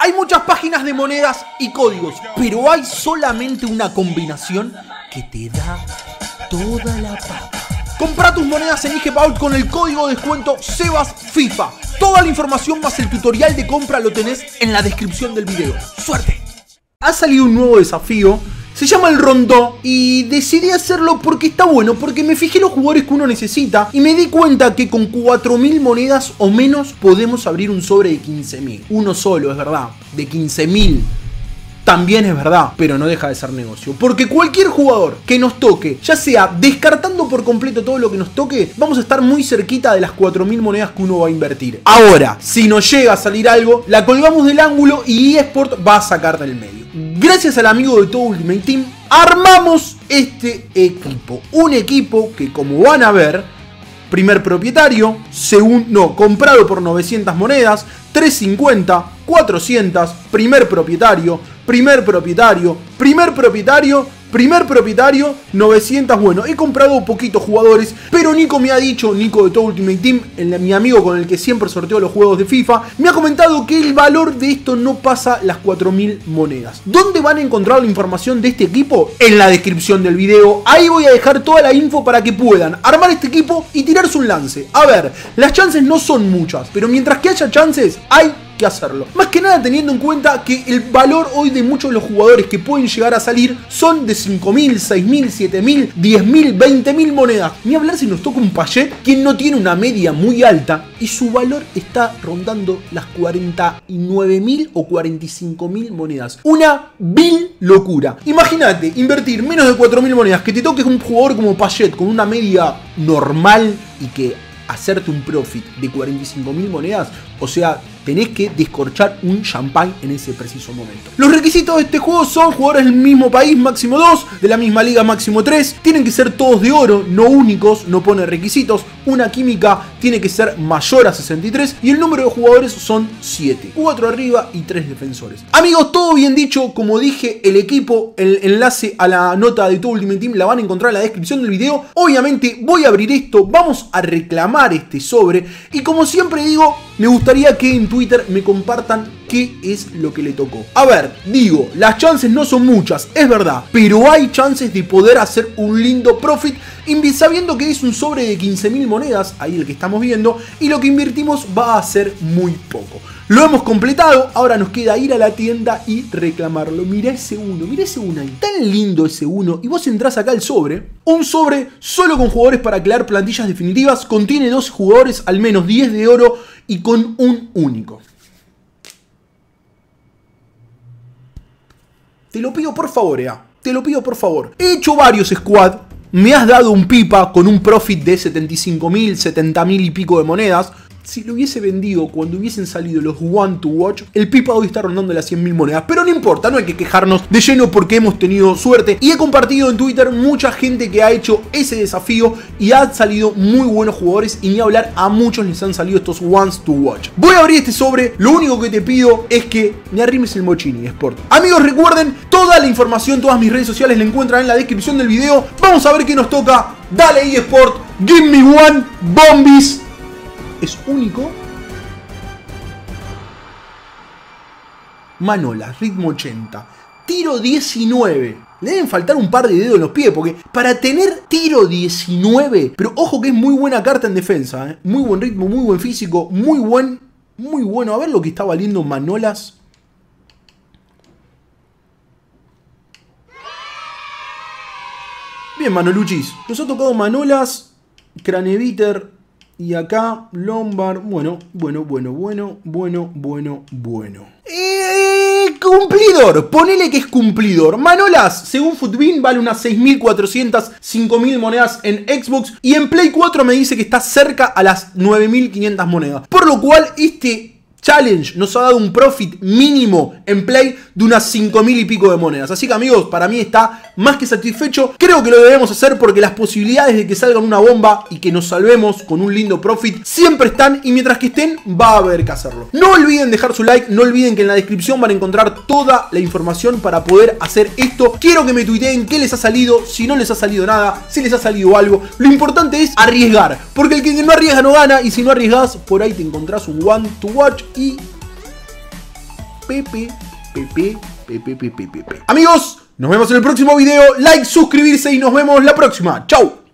Hay muchas páginas de monedas y códigos, pero hay solamente una combinación que te da toda la papa. Compra tus monedas en IGPaul con el código de descuento SebasFIFA. Toda la información más el tutorial de compra lo tenés en la descripción del video. ¡Suerte! Ha salido un nuevo desafío. Se llama el Rondó y decidí hacerlo porque está bueno, porque me fijé los jugadores que uno necesita y me di cuenta que con 4000 monedas o menos podemos abrir un sobre de 15.000. Uno solo, es verdad, de 15.000. También es verdad, pero no deja de ser negocio. Porque cualquier jugador que nos toque, ya sea descartando por completo todo lo que nos toque, vamos a estar muy cerquita de las 4000 monedas que uno va a invertir. Ahora, si nos llega a salir algo, la colgamos del ángulo y eSport va a sacar del medio. Gracias al amigo de todo Ultimate Team, armamos este equipo. Un equipo que, como van a ver, primer propietario, comprado por 900 monedas, 350, 400, primer propietario, 900, bueno, he comprado poquitos jugadores, pero Nico me ha dicho, Nico de todo Ultimate Team, mi amigo con el que siempre sorteo los juegos de FIFA, me ha comentado que el valor de esto no pasa las 4000 monedas. ¿Dónde van a encontrar la información de este equipo? En la descripción del video, ahí voy a dejar toda la info para que puedan armar este equipo y tirarse un lance. A ver, las chances no son muchas, pero mientras que haya chances, hay que hacerlo. Más que nada teniendo en cuenta que el valor hoy de muchos de los jugadores que pueden llegar a salir son de 5.000, 6.000, 7.000, 10.000, 20.000 monedas. Ni hablar si nos toca un Payet, quien no tiene una media muy alta y su valor está rondando las 49.000 o 45.000 monedas. Una vil locura. Imagínate, invertir menos de 4.000 monedas, que te toques un jugador como Payet con una media normal y que hacerte un profit de 45.000 monedas, o sea, tenés que descorchar un champán en ese preciso momento. Los requisitos de este juego son jugadores del mismo país, máximo 2, de la misma liga, máximo 3, tienen que ser todos de oro, no únicos, no pone requisitos, una química tiene que ser mayor a 63 y el número de jugadores son 7, 4 arriba y 3 defensores. Amigos, todo bien dicho, como dije, el equipo, el enlace a la nota de todo Ultimate Team la van a encontrar en la descripción del video. Obviamente voy a abrir esto, vamos a reclamar este sobre y como siempre digo, me gustaría que en Twitter me compartan qué es lo que le tocó. A ver, digo, las chances no son muchas, es verdad, pero hay chances de poder hacer un lindo profit sabiendo que es un sobre de 15.000 monedas, ahí el que estamos viendo, y lo que invertimos va a ser muy poco. Lo hemos completado, ahora nos queda ir a la tienda y reclamarlo. Mirá ese uno ahí, tan lindo ese uno. Y vos entrás acá al sobre, un sobre solo con jugadores para crear plantillas definitivas, contiene 12 jugadores, al menos 10 de oro y con un único. Te lo pido por favor, te lo pido por favor. He hecho varios squad, me has dado un pipa con un profit de 75.000, 70.000 y pico de monedas. Si lo hubiese vendido cuando hubiesen salido los One to Watch, el pipa hoy está rondando las 100.000 monedas. Pero no importa, no hay que quejarnos de lleno porque hemos tenido suerte. Y he compartido en Twitter mucha gente que ha hecho ese desafío y han salido muy buenos jugadores. Y ni hablar, a muchos les han salido estos Ones to Watch. Voy a abrir este sobre, lo único que te pido es que me arrimes el mochini, Sport. Amigos, recuerden, toda la información, todas mis redes sociales la encuentran en la descripción del video. Vamos a ver qué nos toca. Dale eSport, give me one, Bombis. Es único. Manolas, ritmo 80. Tiro 19. Le deben faltar un par de dedos en los pies porque para tener tiro 19, pero ojo que es muy buena carta en defensa, muy buen ritmo, muy buen físico, muy bueno. A ver lo que está valiendo Manolas. Bien, Manoluchis. Nos ha tocado Manolas, Craneviter y acá Lombard. Bueno. Cumplidor, ponele que es cumplidor. Manolas, según Futbin, vale unas 6.400, 5.000 monedas en Xbox. Y en Play 4 me dice que está cerca a las 9.500 monedas. Por lo cual, este challenge nos ha dado un profit mínimo en Play de unas 5.000 y pico de monedas. Así que amigos, para mí está más que satisfecho. Creo que lo debemos hacer porque las posibilidades de que salga una bomba y que nos salvemos con un lindo profit siempre están, y mientras que estén va a haber que hacerlo. No olviden dejar su like, no olviden que en la descripción van a encontrar toda la información para poder hacer esto. Quiero que me tuiteen qué les ha salido, si no les ha salido nada, si les ha salido algo. Lo importante es arriesgar, porque el que no arriesga no gana, y si no arriesgas, por ahí te encontrás un One to Watch y Amigos, nos vemos en el próximo video. Like, suscribirse y nos vemos la próxima. Chau.